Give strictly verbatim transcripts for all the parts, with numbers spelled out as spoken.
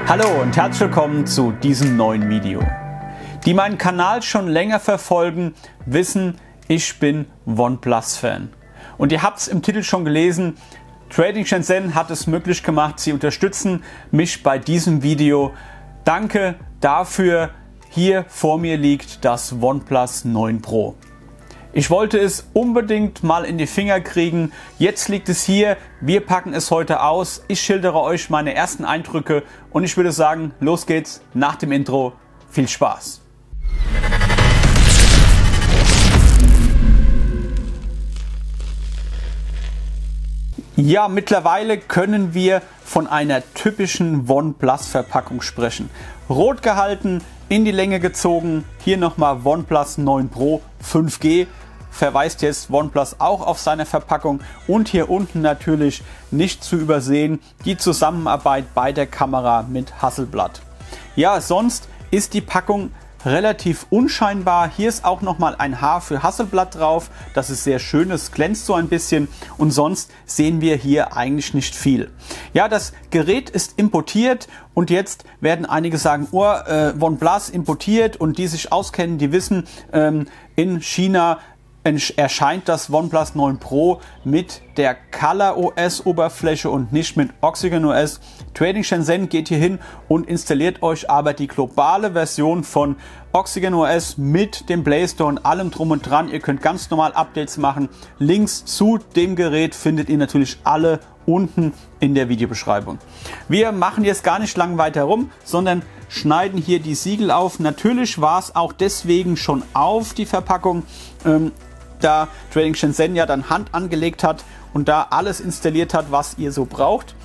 Hallo und herzlich willkommen zu diesem neuen Video. Die meinen Kanal schon länger verfolgen, wissen, ich bin OnePlus-Fan. Und ihr habt es im Titel schon gelesen, Trading Shenzhen hat es möglich gemacht, sie unterstützen mich bei diesem Video. Danke dafür. Hier vor mir liegt das OnePlus neun Pro. Ich wollte es unbedingt mal in die Finger kriegen. Jetzt liegt es hier. Wir packen es heute aus. Ich schildere euch meine ersten Eindrücke und ich würde sagen, los geht's nach dem Intro. Viel Spaß! Ja, mittlerweile können wir von einer typischen OnePlus-Verpackung sprechen. Rot gehalten, in die Länge gezogen. Hier nochmal OnePlus neun Pro fünf G. Verweist jetzt OnePlus auch auf seine Verpackung. Und hier unten natürlich nicht zu übersehen die Zusammenarbeit bei der Kamera mit Hasselblad. Ja, sonst ist die Packung relativ unscheinbar. Hier ist auch nochmal ein Haar für Hasselblad drauf. Das ist sehr schön, es glänzt so ein bisschen und sonst sehen wir hier eigentlich nicht viel. Ja, das Gerät ist importiert und jetzt werden einige sagen, oh, äh, OnePlus importiert, und die sich auskennen, die wissen, ähm, in China erscheint das OnePlus neun Pro mit der ColorOS Oberfläche und nicht mit OxygenOS. Trading Shenzhen geht hier hin und installiert euch aber die globale Version von OxygenOS mit dem Play Store und allem drum und dran. Ihr könnt ganz normal Updates machen. Links zu dem Gerät findet ihr natürlich alle unten in der Videobeschreibung. Wir machen jetzt gar nicht lang weiter rum, sondern schneiden hier die Siegel auf. Natürlich war es auch deswegen schon auf die Verpackung, ähm, da Trading Shenzhen ja dann Hand angelegt hat und da alles installiert hat, was ihr so braucht.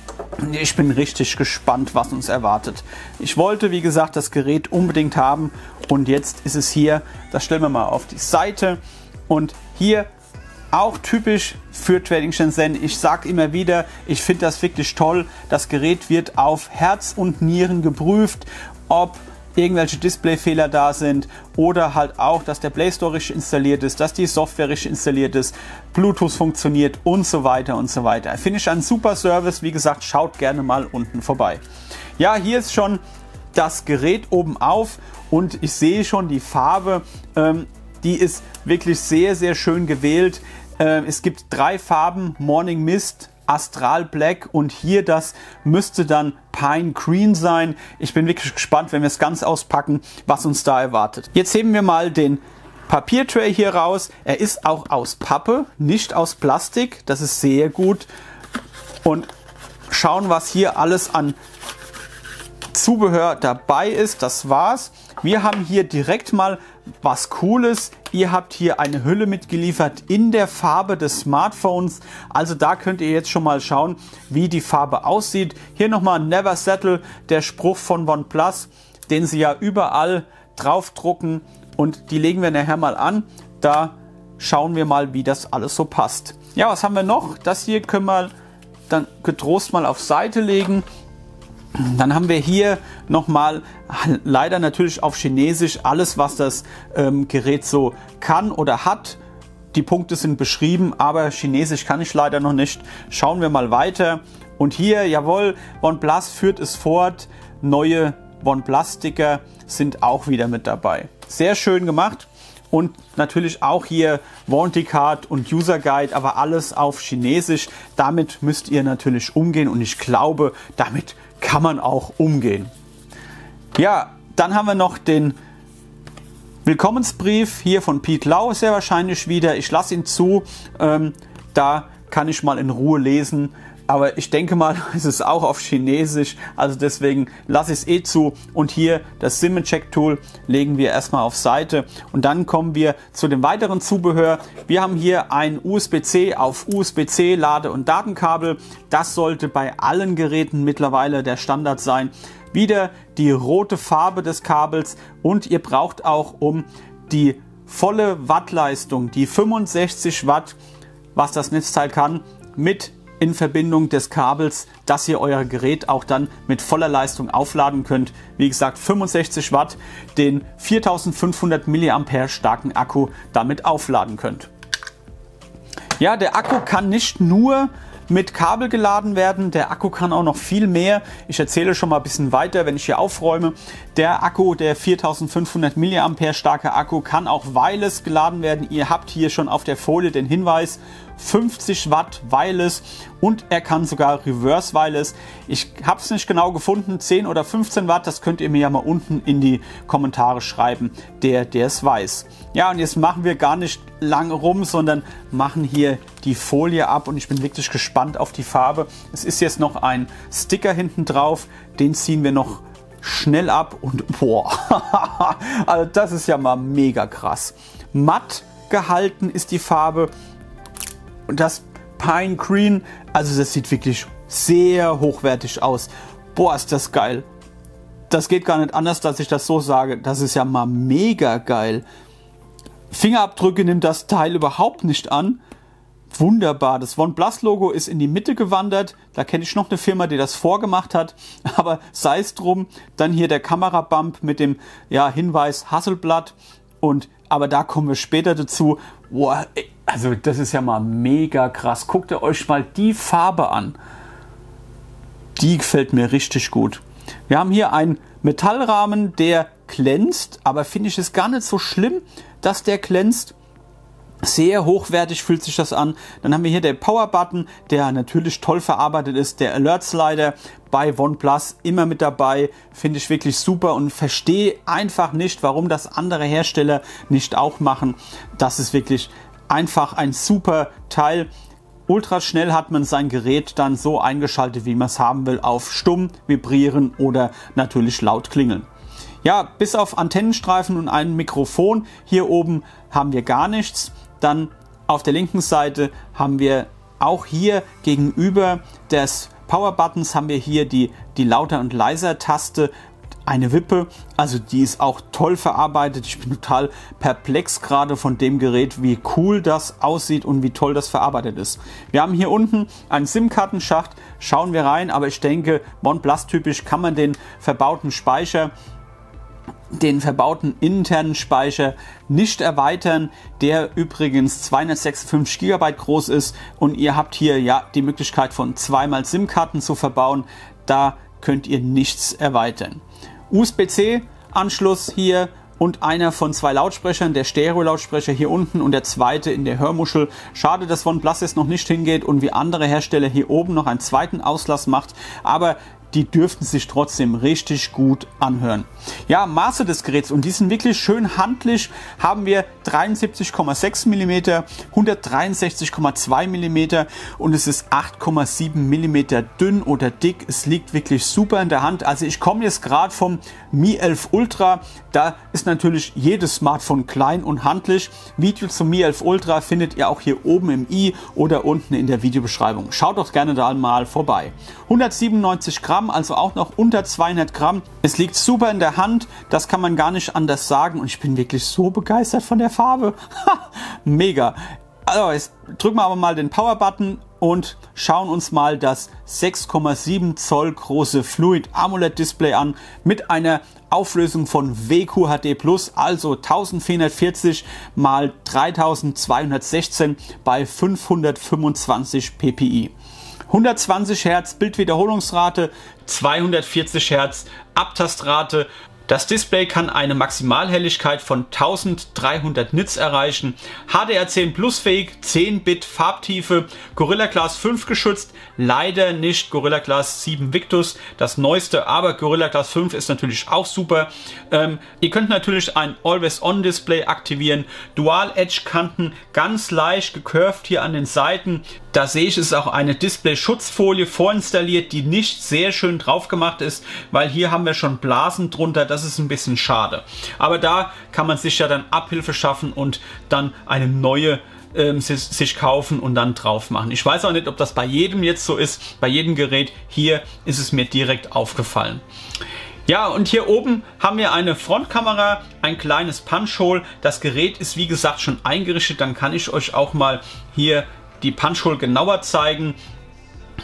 Ich bin richtig gespannt, was uns erwartet. Ich wollte, wie gesagt, das Gerät unbedingt haben und jetzt ist es hier. Das stellen wir mal auf die Seite und hier auch typisch für Trading Shenzhen. Ich sage immer wieder, ich finde das wirklich toll. Das Gerät wird auf Herz und Nieren geprüft, ob irgendwelche Displayfehler da sind oder halt auch, dass der Play Store richtig installiert ist, dass die Software richtig installiert ist, Bluetooth funktioniert und so weiter und so weiter. Finde ich einen super Service. Wie gesagt, schaut gerne mal unten vorbei. Ja, hier ist schon das Gerät oben auf und ich sehe schon die Farbe. Ähm, die ist wirklich sehr, sehr schön gewählt. Ähm, es gibt drei Farben: Morning Mist, Astral Black und hier das müsste dann Pine Green sein. Ich bin wirklich gespannt, wenn wir es ganz auspacken, was uns da erwartet. Jetzt heben wir mal den Papiertray hier raus. Er ist auch aus Pappe, nicht aus Plastik. Das ist sehr gut. Und schauen, was hier alles an Zubehör dabei ist. Das war's. Wir haben hier direkt mal was Cooles. Ihr habt hier eine Hülle mitgeliefert in der Farbe des Smartphones. Also da könnt ihr jetzt schon mal schauen, wie die Farbe aussieht. Hier nochmal Never Settle, der Spruch von OnePlus, den sie ja überall draufdrucken. Und die legen wir nachher mal an. Da schauen wir mal, wie das alles so passt. Ja, was haben wir noch? Das hier können wir dann getrost mal auf Seite legen. Dann haben wir hier nochmal, leider natürlich auf Chinesisch, alles, was das ähm, Gerät so kann oder hat. Die Punkte sind beschrieben, aber Chinesisch kann ich leider noch nicht. Schauen wir mal weiter. Und hier, jawohl, OnePlus führt es fort. Neue OnePlus-Sticker sind auch wieder mit dabei. Sehr schön gemacht. Und natürlich auch hier Warranty Card und User Guide, aber alles auf Chinesisch. Damit müsst ihr natürlich umgehen und ich glaube, damit kann man auch umgehen. Ja, dann haben wir noch den Willkommensbrief hier von Pete Lau, sehr wahrscheinlich wieder. Ich lasse ihn zu, ähm, da kann ich mal in Ruhe lesen. Aber ich denke mal, es ist auch auf Chinesisch, also deswegen lasse ich es eh zu. Und hier das SIM-Check-Tool legen wir erstmal auf Seite. Und dann kommen wir zu dem weiteren Zubehör. Wir haben hier ein U S B C auf U S B C Lade- und Datenkabel. Das sollte bei allen Geräten mittlerweile der Standard sein. Wieder die rote Farbe des Kabels und ihr braucht auch, um die volle Wattleistung, die fünfundsechzig Watt, was das Netzteil kann, mit in Verbindung des Kabels, dass ihr euer Gerät auch dann mit voller Leistung aufladen könnt. Wie gesagt, fünfundsechzig Watt, den viertausendfünfhundert Milliampere starken Akku damit aufladen könnt. Ja, der Akku kann nicht nur mit Kabel geladen werden. Der Akku kann auch noch viel mehr. Ich erzähle schon mal ein bisschen weiter, wenn ich hier aufräume. Der Akku, der viertausendfünfhundert Milliampere starke Akku, kann auch wireless geladen werden. Ihr habt hier schon auf der Folie den Hinweis, fünfzig Watt wireless, und er kann sogar Reverse Wireless. Ich habe es nicht genau gefunden, zehn oder fünfzehn Watt, das könnt ihr mir ja mal unten in die Kommentare schreiben, der der es weiß. Ja, und jetzt machen wir gar nicht lange rum, sondern machen hier die Folie ab, und ich bin wirklich gespannt auf die Farbe. Es ist jetzt noch ein Sticker hinten drauf, den ziehen wir noch schnell ab, und boah, also das ist ja mal mega krass. Matt gehalten ist die Farbe. Und das Pine Green, also das sieht wirklich sehr hochwertig aus. Boah, ist das geil. Das geht gar nicht anders, dass ich das so sage. Das ist ja mal mega geil. Fingerabdrücke nimmt das Teil überhaupt nicht an. Wunderbar. Das OnePlus Logo ist in die Mitte gewandert. Da kenne ich noch eine Firma, die das vorgemacht hat. Aber sei es drum. Dann hier der Kamerabump mit dem ja, Hinweis Hasselblad. Und aber da kommen wir später dazu. Boah, also das ist ja mal mega krass. Guckt ihr euch mal die Farbe an. Die gefällt mir richtig gut. Wir haben hier einen Metallrahmen, der glänzt, aber finde ich es gar nicht so schlimm, dass der glänzt. Sehr hochwertig fühlt sich das an. Dann haben wir hier den Power-Button, der natürlich toll verarbeitet ist. Der Alert-Slider bei OnePlus immer mit dabei. Finde ich wirklich super und verstehe einfach nicht, warum das andere Hersteller nicht auch machen. Das ist wirklich einfach ein super Teil. Ultra schnell hat man sein Gerät dann so eingeschaltet, wie man es haben will, auf stumm, vibrieren oder natürlich laut klingeln. Ja, bis auf Antennenstreifen und ein Mikrofon hier oben haben wir gar nichts. Dann auf der linken Seite haben wir auch hier gegenüber des Power-Buttons haben wir hier die, die Lauter- und Leiser-Taste, eine Wippe, also die ist auch toll verarbeitet. Ich bin total perplex gerade von dem Gerät, wie cool das aussieht und wie toll das verarbeitet ist. Wir haben hier unten einen SIM-Kartenschacht, schauen wir rein, aber ich denke, OnePlus-typisch kann man den verbauten Speicher den verbauten internen Speicher nicht erweitern, der übrigens zweihundertsechsundfünfzig Gigabyte groß ist, und ihr habt hier ja die Möglichkeit von zweimal SIM-Karten zu verbauen. Da könnt ihr nichts erweitern. U S B C Anschluss hier und einer von zwei Lautsprechern, der Stereo-Lautsprecher hier unten und der zweite in der Hörmuschel. Schade, dass OnePlus jetzt noch nicht hingeht und wie andere Hersteller hier oben noch einen zweiten Auslass macht, aber die dürften sich trotzdem richtig gut anhören. Ja, Maße des Geräts, und die sind wirklich schön handlich, haben wir dreiundsiebzig Komma sechs Millimeter, hundertdreiundsechzig Komma zwei Millimeter, und es ist acht Komma sieben Millimeter dünn oder dick. Es liegt wirklich super in der Hand. Also ich komme jetzt gerade vom Mi elf Ultra, da ist natürlich jedes Smartphone klein und handlich. Video zum Mi elf Ultra findet ihr auch hier oben im i oder unten in der Videobeschreibung. Schaut doch gerne da mal vorbei. hundertsiebenundneunzig Gramm, also auch noch unter zweihundert Gramm. Es liegt super in der Hand, das kann man gar nicht anders sagen, und ich bin wirklich so begeistert von der Farbe. Mega. Also jetzt drücken wir aber mal den Power-Button und schauen uns mal das sechs Komma sieben Zoll große Fluid AMOLED Display an mit einer Auflösung von W Q H D plus, also vierzehnhundertvierzig mal dreitausendzweihundertsechzehn bei fünfhundertfünfundzwanzig p p i. hundertzwanzig Hertz Bildwiederholungsrate, zweihundertvierzig Hertz Abtastrate. Das Display kann eine Maximalhelligkeit von eintausenddreihundert Nits erreichen, H D R zehn Plus fähig, zehn Bit Farbtiefe, Gorilla Glass fünf geschützt, leider nicht Gorilla Glass sieben Victus, das neueste, aber Gorilla Glass fünf ist natürlich auch super. Ähm, ihr könnt natürlich ein Always-On-Display aktivieren, Dual-Edge-Kanten, ganz leicht gecurved hier an den Seiten. Da sehe ich, es ist auch eine Display-Schutzfolie vorinstalliert, die nicht sehr schön drauf gemacht ist, weil hier haben wir schon Blasen drunter. Das ist ein bisschen schade. Aber da kann man sich ja dann Abhilfe schaffen und dann eine neue ähm, sich, sich kaufen und dann drauf machen. Ich weiß auch nicht, ob das bei jedem jetzt so ist, bei jedem Gerät. Hier ist es mir direkt aufgefallen. Ja, und hier oben haben wir eine Frontkamera, ein kleines Punch-Hole. Das Gerät ist wie gesagt schon eingerichtet. Dann kann ich euch auch mal hier die Punch-Hole genauer zeigen.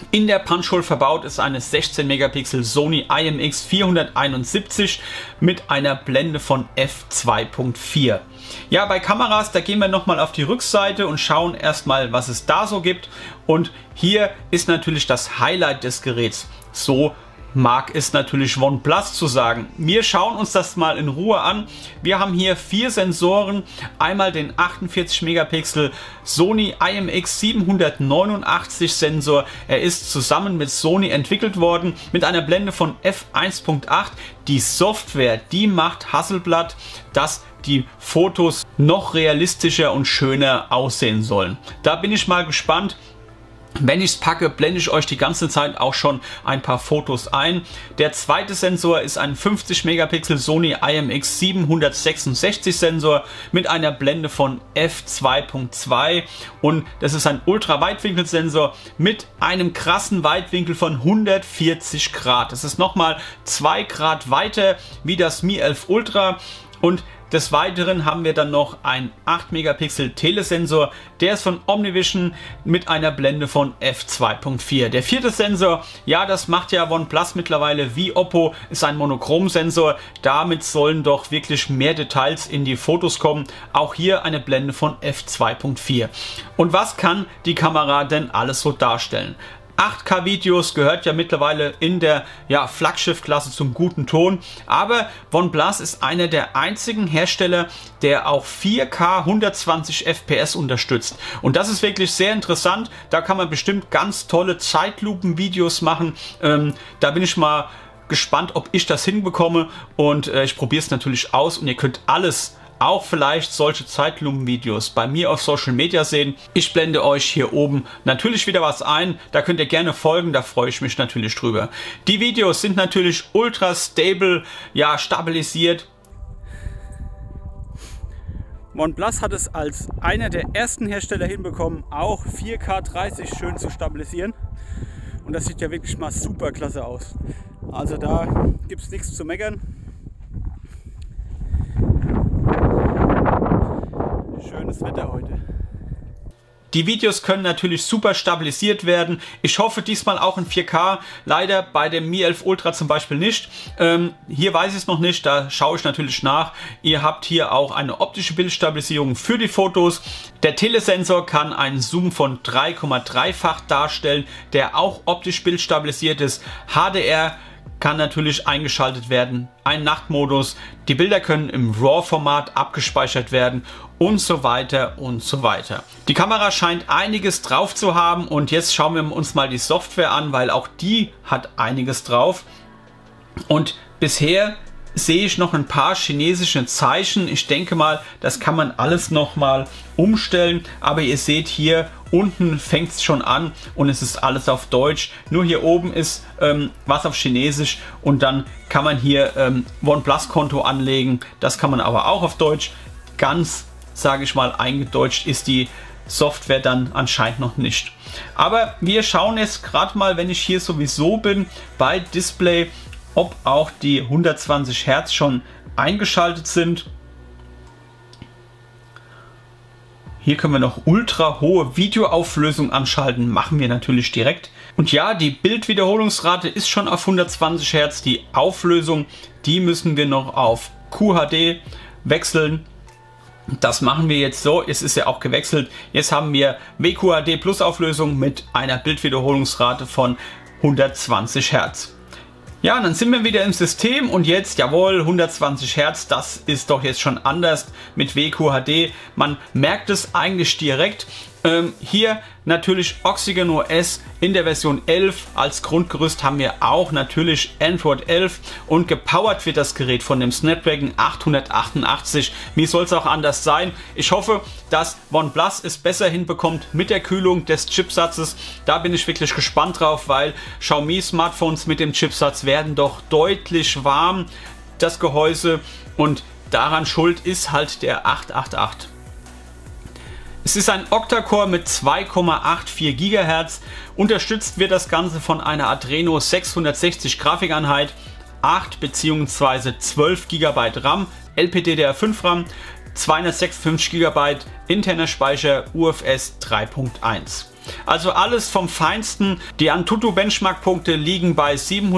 In der Punch-Hole verbaut ist eine sechzehn Megapixel Sony I M X vierhunderteinundsiebzig mit einer Blende von f zwei Punkt vier. Ja, bei Kameras, da gehen wir nochmal auf die Rückseite und schauen erstmal, was es da so gibt. Und hier ist natürlich das Highlight des Geräts. So mag es natürlich OnePlus zu sagen. Wir schauen uns das mal in Ruhe an. Wir haben hier vier Sensoren. Einmal den achtundvierzig Megapixel Sony I M X siebenhundertneunundachtzig Sensor. Er ist zusammen mit Sony entwickelt worden mit einer Blende von f eins Punkt acht. Die Software, die macht Hasselblad, dass die Fotos noch realistischer und schöner aussehen sollen. Da bin ich mal gespannt. Wenn ich es packe, blende ich euch die ganze Zeit auch schon ein paar Fotos ein. Der zweite Sensor ist ein fünfzig Megapixel Sony I M X siebenhundertsechsundsechzig Sensor mit einer Blende von f zwei Punkt zwei und das ist ein Ultra-Weitwinkelsensor mit einem krassen Weitwinkel von hundertvierzig Grad. Das ist nochmal zwei Grad weiter wie das Mi elf Ultra. Und des Weiteren haben wir dann noch einen acht Megapixel Telesensor, der ist von Omnivision mit einer Blende von f zwei Punkt vier. Der vierte Sensor, ja, das macht ja OnePlus mittlerweile wie Oppo, ist ein Monochrom-Sensor. Damit sollen doch wirklich mehr Details in die Fotos kommen. Auch hier eine Blende von f zwei Punkt vier. Und was kann die Kamera denn alles so darstellen? acht K Videos gehört ja mittlerweile in der ja, Flaggschiff-Klasse zum guten Ton, aber OnePlus ist einer der einzigen Hersteller, der auch vier K hundertzwanzig F P S unterstützt. Und das ist wirklich sehr interessant. Da kann man bestimmt ganz tolle Zeitlupen-Videos machen. Ähm, da bin ich mal gespannt, ob ich das hinbekomme, und äh, ich probiere es natürlich aus und ihr könnt alles, auch vielleicht solche Zeitlupenvideos bei mir auf Social Media sehen. Ich blende euch hier oben natürlich wieder was ein, da könnt ihr gerne folgen, da freue ich mich natürlich drüber. Die Videos sind natürlich ultra stable, ja, stabilisiert. OnePlus hat es als einer der ersten Hersteller hinbekommen, auch vier K dreißig schön zu stabilisieren, und das sieht ja wirklich mal super klasse aus. Also da gibt es nichts zu meckern. Schönes Wetter heute. Die Videos können natürlich super stabilisiert werden. Ich hoffe diesmal auch in vier K. Leider bei dem Mi elf Ultra zum Beispiel nicht. Ähm, hier weiß ich es noch nicht, da schaue ich natürlich nach. Ihr habt hier auch eine optische Bildstabilisierung für die Fotos. Der Telesensor kann einen Zoom von drei Komma drei-fach darstellen, der auch optisch bildstabilisiert ist. H D R kann natürlich eingeschaltet werden, ein Nachtmodus, die Bilder können im RAW-Format abgespeichert werden und so weiter und so weiter. Die Kamera scheint einiges drauf zu haben, und jetzt schauen wir uns mal die Software an, weil auch die hat einiges drauf. Und bisher sehe ich noch ein paar chinesische Zeichen. Ich denke mal, das kann man alles noch mal umstellen, aber ihr seht hier unten fängt es schon an und es ist alles auf Deutsch. Nur hier oben ist ähm, was auf Chinesisch, und dann kann man hier ähm, OnePlus-Konto anlegen. Das kann man aber auch auf Deutsch. Ganz, sage ich mal, eingedeutscht ist die Software dann anscheinend noch nicht. Aber wir schauen jetzt gerade mal, wenn ich hier sowieso bin, bei Display, ob auch die hundertzwanzig Hertz schon eingeschaltet sind. Hier können wir noch ultra hohe Videoauflösung anschalten, machen wir natürlich direkt. Und ja, die Bildwiederholungsrate ist schon auf hundertzwanzig Hertz. Die Auflösung, die müssen wir noch auf Q H D wechseln. Das machen wir jetzt so, es ist ja auch gewechselt. Jetzt haben wir W Q H D Plus Auflösung mit einer Bildwiederholungsrate von hundertzwanzig Hertz. Ja, dann sind wir wieder im System, und jetzt, jawohl, hundertzwanzig Hertz, das ist doch jetzt schon anders mit W Q H D. Man merkt es eigentlich direkt. Ähm, hier natürlich Oxygen O S in der Version elf. Als Grundgerüst haben wir auch natürlich Android elf, und gepowert wird das Gerät von dem Snapdragon achthundertachtundachtzig. Wie soll es auch anders sein? Ich hoffe, dass OnePlus es besser hinbekommt mit der Kühlung des Chipsatzes. Da bin ich wirklich gespannt drauf, weil Xiaomi Smartphones mit dem Chipsatz werden doch deutlich warm, das Gehäuse, und daran schuld ist halt der achthundertachtundachtzig. Es ist ein Octa-Core mit zwei Komma vierundachtzig Gigahertz. Unterstützt wird das Ganze von einer Adreno sechshundertsechzig Grafikeinheit, acht bzw. zwölf Gigabyte RAM, L P D D R fünf RAM, zweihundertsechsundfünfzig Gigabyte interner Speicher U F S drei Punkt eins. Also alles vom Feinsten. Die Antutu Benchmark-Punkte liegen bei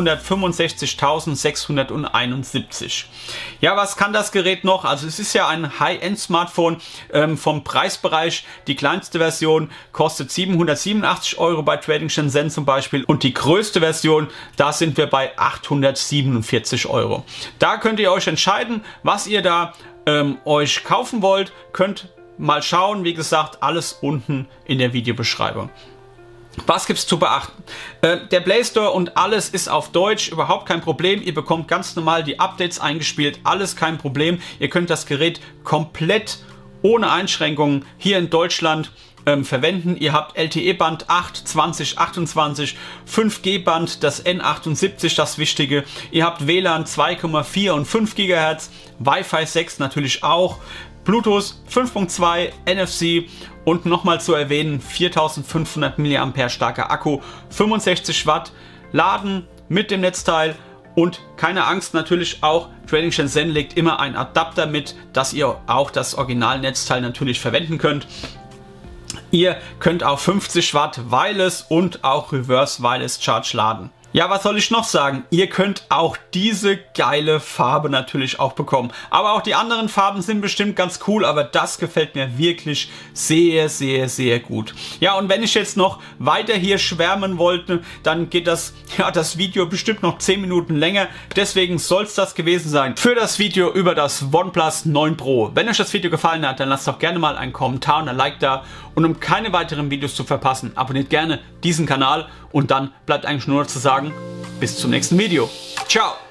siebenhundertfünfundsechzigtausendsechshunderteinundsiebzig. Ja, was kann das Gerät noch? Also es ist ja ein High-End-Smartphone ähm, vom Preisbereich. Die kleinste Version kostet siebenhundertsiebenundachtzig Euro bei Trading Shenzhen zum Beispiel und die größte Version, da sind wir bei achthundertsiebenundvierzig Euro. Da könnt ihr euch entscheiden, was ihr da ähm, euch kaufen wollt. Könnt mal schauen, wie gesagt, alles unten in der Videobeschreibung. Was gibt's zu beachten? Äh, der Play Store und alles ist auf Deutsch, überhaupt kein Problem. Ihr bekommt ganz normal die Updates eingespielt, alles kein Problem. Ihr könnt das Gerät komplett ohne Einschränkungen hier in Deutschland ähm, verwenden. Ihr habt L T E-Band acht, zwanzig, achtundzwanzig, fünf G Band, das N achtundsiebzig, das Wichtige. Ihr habt W L A N zwei Komma vier und fünf Gigahertz, Wi-Fi sechs natürlich auch, Bluetooth fünf Punkt zwei, N F C und nochmal zu erwähnen, viertausendfünfhundert Milliampere starker Akku, fünfundsechzig Watt, Laden mit dem Netzteil und keine Angst, natürlich auch Trading Shenzhen legt immer einen Adapter mit, dass ihr auch das Original-Netzteil natürlich verwenden könnt. Ihr könnt auf fünfzig Watt Wireless und auch Reverse Wireless Charge laden. Ja, was soll ich noch sagen? Ihr könnt auch diese geile Farbe natürlich auch bekommen. Aber auch die anderen Farben sind bestimmt ganz cool, aber das gefällt mir wirklich sehr, sehr, sehr gut. Ja, und wenn ich jetzt noch weiter hier schwärmen wollte, dann geht das, ja, das Video bestimmt noch zehn Minuten länger. Deswegen soll es das gewesen sein für das Video über das OnePlus neun Pro. Wenn euch das Video gefallen hat, dann lasst doch gerne mal einen Kommentar und ein Like da. Und um keine weiteren Videos zu verpassen, abonniert gerne diesen Kanal und dann bleibt eigentlich nur noch zu sagen, bis zum nächsten Video. Ciao!